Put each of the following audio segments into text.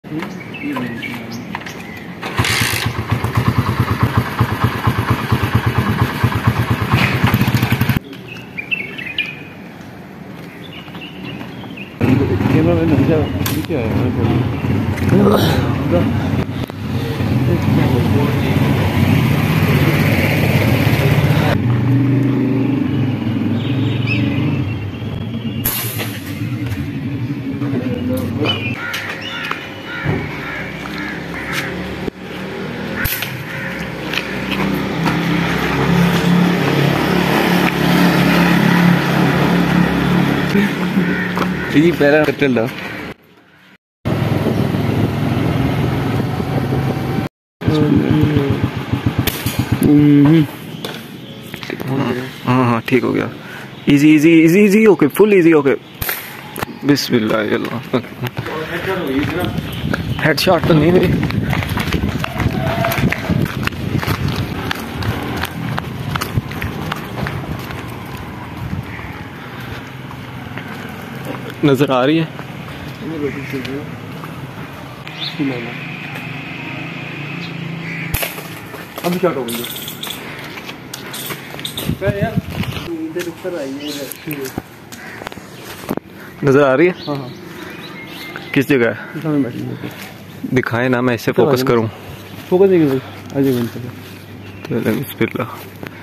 Camera man हमेशा क्या है पहला चल रहा हाँ ठीक हो गया। Easy easy easy easy okay, full easy okay. बिस्मिल्लाह। हेडशॉट तो नहीं हुई। नजर आ रही है। अब शॉट हो गई यार, इधर ऊपर आई है। नजर आ रही है। हाँ हाँ। किस जगह है? दिखाए ना, मैं इससे फोकस करूं। फोकस नहीं कर बिस्मिल्लाह।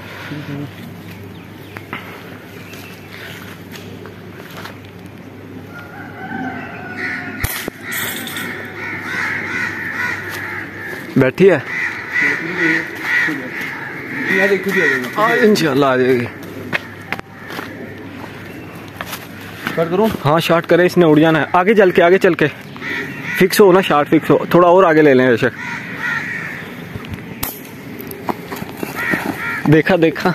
बैठी है इंशाल्लाह आ जाएगी। शॉट करूं? हाँ शॉट करे, इसने उड़ जाना है। आगे चल के फिक्स हो ना, शॉट फिक्स हो। थोड़ा और आगे ले लें बेशक। देखा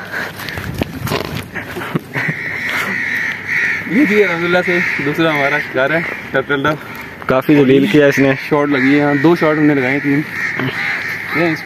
ये अलहमदुलिल्लाह से दूसरा हमारा शिकार है टर्टल डव। काफी जलील किया इसने। शॉट लगी है, 2 शॉट हमने लगाए, 3 इसको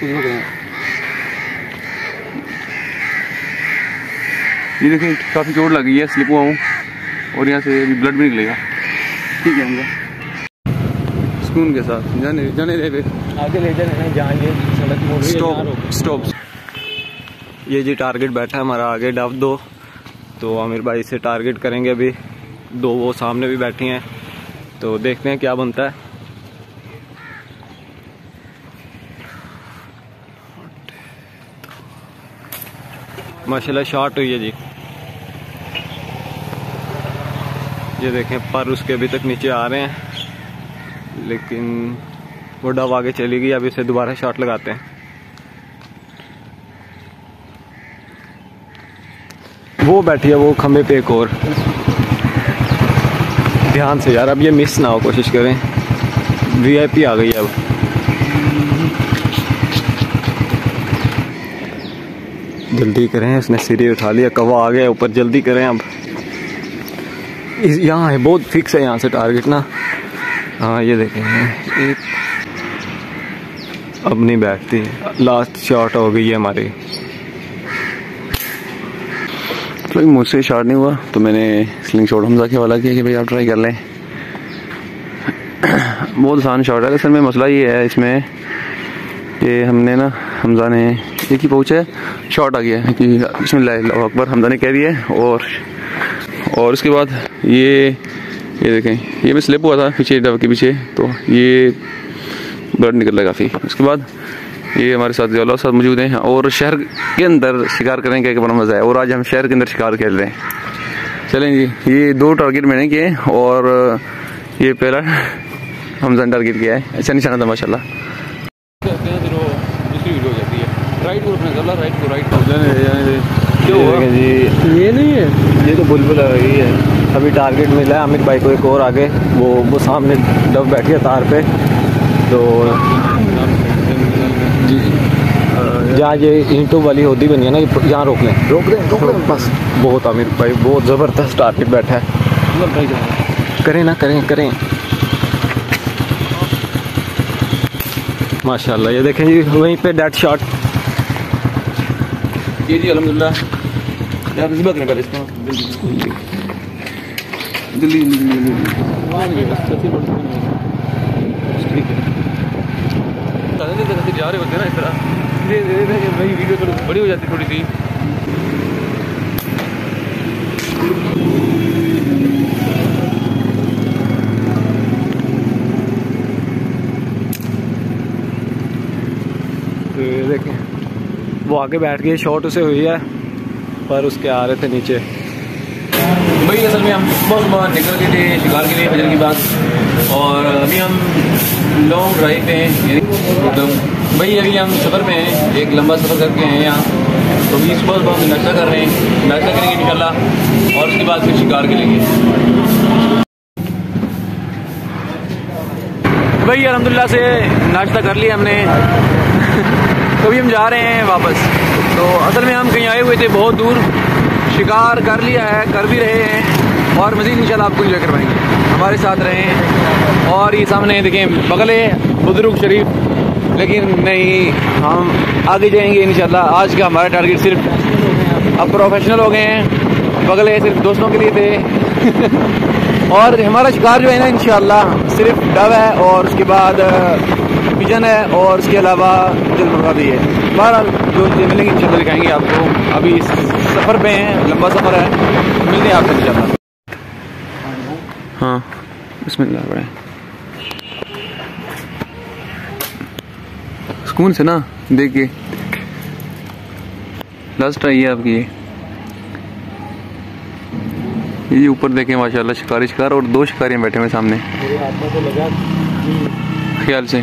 ये देखें, काफी चोट लगी है, स्लिप हुआ हूँ और यहाँ से अभी ब्लड भी निकलेगा। ठीक है हमको सुकून के साथ जाने दे आगे ले जाने। स्टॉप। ये जी टारगेट बैठा है हमारा आगे डव 2, तो आमिर भाई से टारगेट करेंगे अभी। 2 वो सामने भी बैठी हैं, तो देखते हैं क्या बनता है। माशाल्लाह शॉट हुई है जी। ये देखें, पर उसके अभी तक नीचे आ रहे हैं, लेकिन वो डव आगे चली गई। अभी इसे दोबारा शॉट लगाते हैं। वो बैठी है वो खंबे पे एक और। ध्यान से यार, अब ये मिस ना हो, कोशिश करें। वीआईपी आ गई है अब। जल्दी करें, उसने सिरे उठा लिया, कौवा आ गया ऊपर। जल्दी करें अब। यहाँ है, बहुत फिक्स है यहाँ से टारगेट ना। हाँ ये देखें, एक अब नहीं बैठती। लास्ट शॉट हो गई है हमारी। तो मुझसे शॉट नहीं हुआ, तो मैंने स्लिंग शॉट हमजा के वाला किया कि भाई आप ट्राई कर लें। बहुत आसान शॉट है। असल में मसला ये है इसमें कि हमने ना, हमजा ने एक ही पहुँचा है, शॉट आ गया कि बिस्मिल्लाह अल्लाहु अकबर हमजा ने कह दिया है। और उसके बाद ये देखें, ये मैं स्लिप हुआ था पीछे डव के पीछे, तो ये ब्लड निकल रहा काफ़ी। उसके बाद ये हमारे साथ ज़ियाउल्लाह साथ मौजूद हैं, और शहर के अंदर शिकार करेंगे कि बड़ा मज़ा है। और आज हम शहर के अंदर शिकार खेल रहे हैं। चलें जी, ये 2 टारगेट मैंने किए और ये पहला हमजा ने टारगेट किया है। अच्छा निशाना था माशाल्लाह। जी ये नहीं है, ये तो बुलबुल आ रही है। अभी टारगेट मिला है आमिर भाई को एक और आगे। वो सामने डव बैठी है तार पे, तो जहाँ ये ईंटों वाली होदी बनी है ना, यहाँ रोक लें बस। बहुत आमिर भाई बहुत ज़बरदस्त टारगेट बैठा है। करें माशाल्लाह। ये देखें जी, वहीं पे डेड शॉट। ये जी अल्हम्दुलिल्लाह यार, रिस्बा करें पहले इसको जल्दी। जा रहे होते हैं ना इस तरह, धीरे धीरे भाई वीडियो थोड़ी बड़ी हो जाती थोड़ी सी। देखें वो आगे बैठ गए, शॉट उसे हुई है पर उसके आ रहे थे नीचे। भाई असल में हम सुबह निकल गए थे शिकार के लिए फजर की बात, और अभी हम लॉन्ग ड्राइव पे हैं एकदम। भाई अभी हम सफ़र में हैं, एक लंबा सफ़र करके हैं यहाँ, तो अभी सुबह हम नाश्ता कर रहे हैं, नाश्ता करेंगे इंशाल्लाह और उसके बाद फिर शिकार करेंगे। भाई अल्हम्दुलिल्लाह से नाश्ता कर लिया हमने तो अभी हम जा रहे हैं वापस। तो असल में हम कहीं आए हुए थे बहुत दूर, शिकार कर लिया है, कर भी रहे हैं और मज़ीद इंशाल्लाह आपको इंजॉय करवाएंगे, हमारे साथ रहें। और ये सामने देखें बगल है बुजुर्ग शरीफ, लेकिन नहीं हम आगे जाएंगे इंशाल्लाह। आज का हमारा टारगेट सिर्फ अब प्रोफेशनल हो गए हैं, बगल है सिर्फ दोस्तों के लिए थे और हमारा शिकार जो है ना इंशाल्लाह सिर्फ डव है और उसके बाद पिजन है और उसके अलावा जलमुर्गा भी है। बहरहाल जो चीज़ें मिलेंगी इंशाल्लाह दिखाएंगे आपको। अभी इस सफ़र पे हैं, लंबा सफ़र है, मिलते हैं आपसे इंशाल्लाह। हाँ बिस्मिल्लाह बड़े सुकून से ना देखिए, लास्ट ट्राई है आपकी ये ऊपर देखें माशाल्लाह शिकारी शिकार और दो शिकारियाँ बैठे हुए सामने ख्याल से।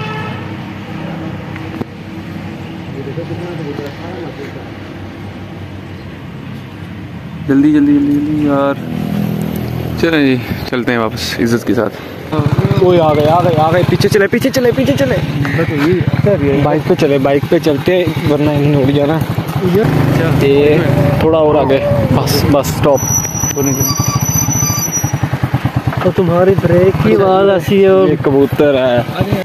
जल्दी जल्दी जल्दी जल्दी यार, चलें जी चलते हैं वापस इज्जत के साथ। कोई आ गए पीछे चले पीछे चले पीछे चले, बाइक पे चले, बाइक पे चलते वरना इन्हें उड़ जाना। ये थोड़ा और आगे, बस बस स्टॉप। तो तुम्हारी ब्रेक की आवाज ऐसी है। ये कबूतर है।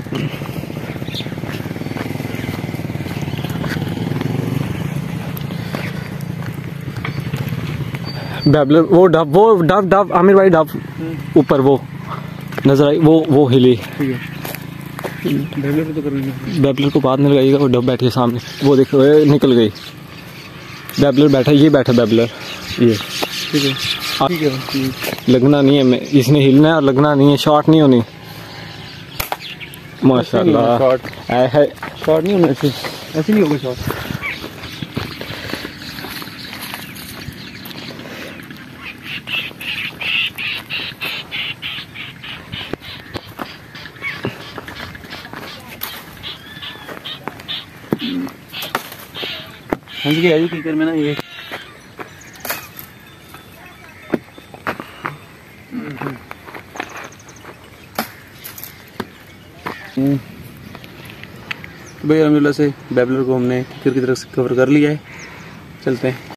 बैबलर वो डब आमिर भाई डब ऊपर वो नजर आई, वो हिली। बैबलर को बाद में लगाइएगा, वो डब बैठी है सामने, वो देखो निकल गई। बैबलर बैठा, ये बैठा बैबलर, ये ठीक है। लगना नहीं है, मैं इसने हिलना है और लगना नहीं है, शॉट नहीं होनी माशाल्लाह। शॉट नहीं होना, ऐसे नहीं होगा शॉट। हंस गया जी कीकर में ना ये। भाई अल्हम्दुलिल्लाह से बैबलर को हमने कीकर की तरफ से कवर कर लिया है, चलते हैं।